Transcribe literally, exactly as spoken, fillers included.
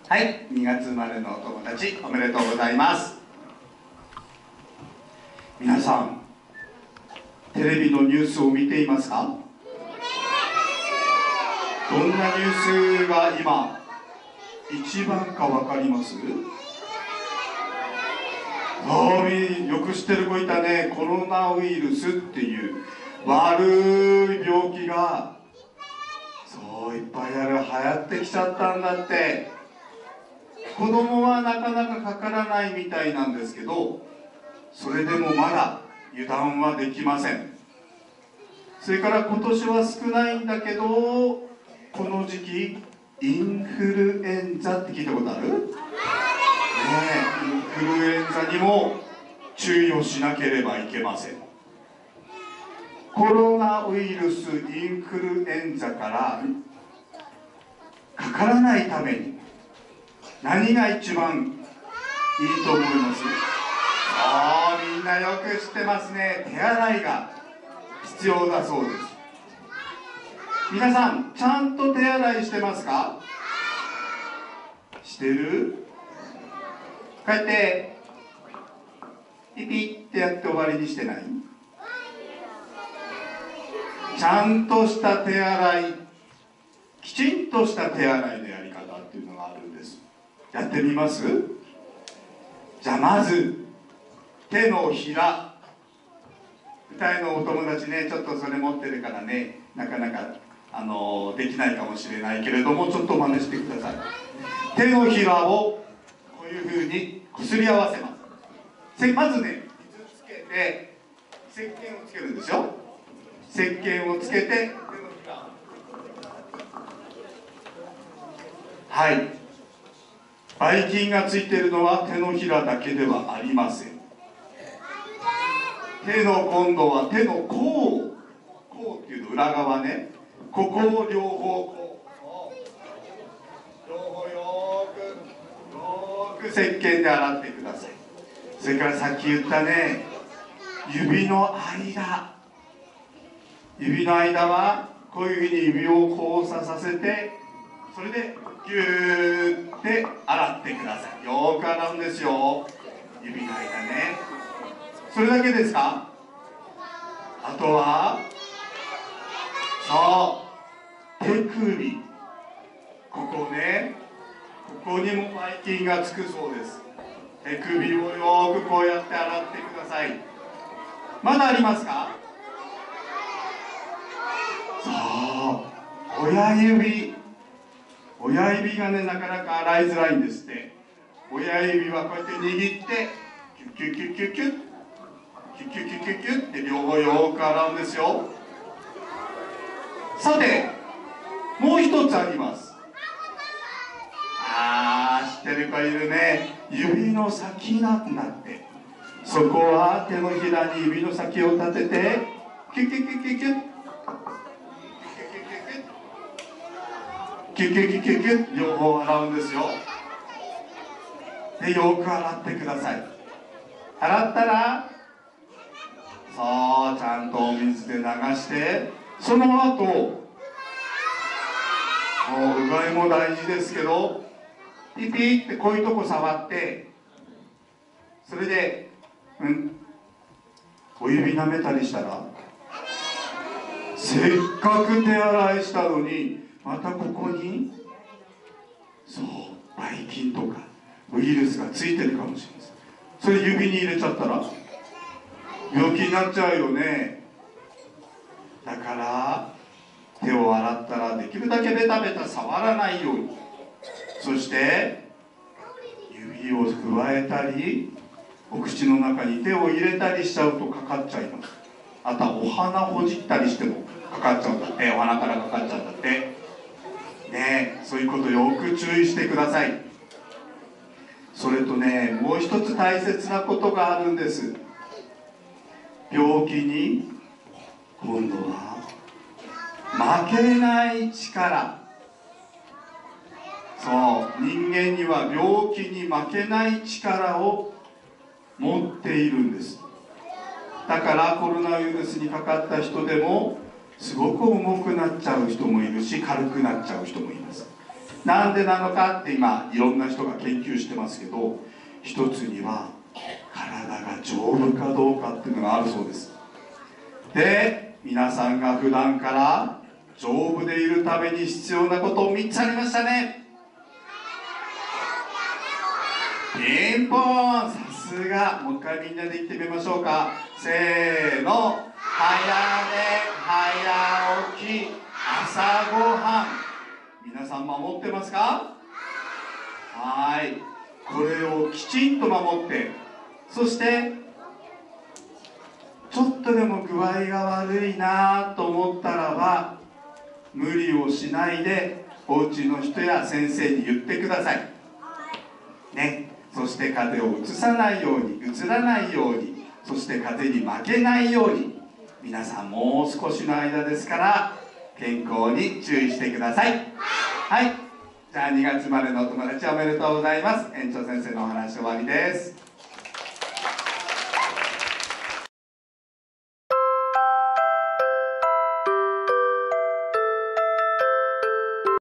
はい、にがつ生まれのお友達おめでとうございます。皆さん、テレビのニュースを見ていますか？どんなニュースが今一番か分かります？ああ、よく知ってる子いたね。コロナウイルスっていう悪い病気がそういっぱいある、流行ってきちゃったんだって。子供はなかなかかからないみたいなんですけど、それでもまだ油断はできません。それから今年は少ないんだけど、この時期インフルエンザって聞いたことある？ねえ、インフルエンザにも注意をしなければいけません。コロナウイルス、インフルエンザからかからないために何が一番いいと思います？ああ、みんなよく知ってますね。手洗いが必要だそうです。皆さん、ちゃんと手洗いしてますか？してる？こうやってピピってやって終わりにしてない？ちゃんとした手洗い、きちんとした手洗いのやり方っていうのがあるんです。やってみます？じゃあまず手のひら、二人のお友達ね、ちょっとそれ持ってるからね、なかなかあのできないかもしれないけれども、ちょっと真似してください。手のひらをこういうふうにこすり合わせます。まずね、水つけて石鹸をつけるんですよ。石鹸をつけて手のひら、はい、ばい菌がついているのは手のひらだけではありません。手の今度は手の甲、甲っていうの裏側ね、ここを両方こう両方よーくよーく石鹸で洗ってください。それからさっき言ったね、指の間、指の間はこういうふうに指を交差させて、それでギューって洗ってください。よーく洗うんですよ、指の間ね。それだけですか？あとはそう手首、ここね、ここにもばい菌がつくそうです。手首をよーくこうやって洗ってください。まだありますか？そう親指、親指がね、なかなか洗いづらいんですって。親指はこうやって握ってキュッキュッキュッキュッキュッキュッキュッキュッキュッキュッって両方よく洗うんですよ。さて、もう一つあります。あー、知ってる子いるね。指の先なんだって。そこは手のひらに指の先を立ててキュッキュッキュッキュッキュッキュッキュッキュッキュッキュッ両方洗うんですよ。で、よく洗ってください。洗ったらそうちゃんとお水で流して、その後もううがいも大事ですけど、ピピーってこういうとこ触って、それでうんお指舐めたりしたら、せっかく手洗いしたのにまたここにそうばい菌とかウイルスがついてるかもしれないです。それ指に入れちゃったら病気になっちゃうよね。だから手を洗ったらできるだけベタベタ触らないように、そして指をくわえたりお口の中に手を入れたりしちゃうとかかっちゃいます。あとはお花ほじったりしてもかかっちゃうんだって。お花からかかっちゃうんだってね。そういうことよく注意してください。それとね、もう一つ大切なことがあるんです。病気に今度は負けない力、そう人間には病気に負けない力を持っているんです。だからコロナウイルスにかかった人でもすごく重くなっちゃう人もいるし、軽くなっちゃう人もいます。 なんでなのかって今いろんな人が研究してますけど、一つには体が丈夫かどうかっていうのがあるそうです。で、皆さんが普段から丈夫でいるために必要なことみっつありましたね。ピンポーン、さすが。もう一回みんなで言ってみましょうか。せーの。早寝早起き朝ごはん。皆さん守ってますか？はい。これをきちんと守って、そしてちょっとでも具合が悪いなと思ったらば無理をしないでお家の人や先生に言ってくださいね。そして風邪をうつさないように、うつらないように、そして風邪に負けないように、皆さんもう少しの間ですから健康に注意してください。はい、じゃあにがつ生まれのお友達おめでとうございます。園長先生のお話終わりです。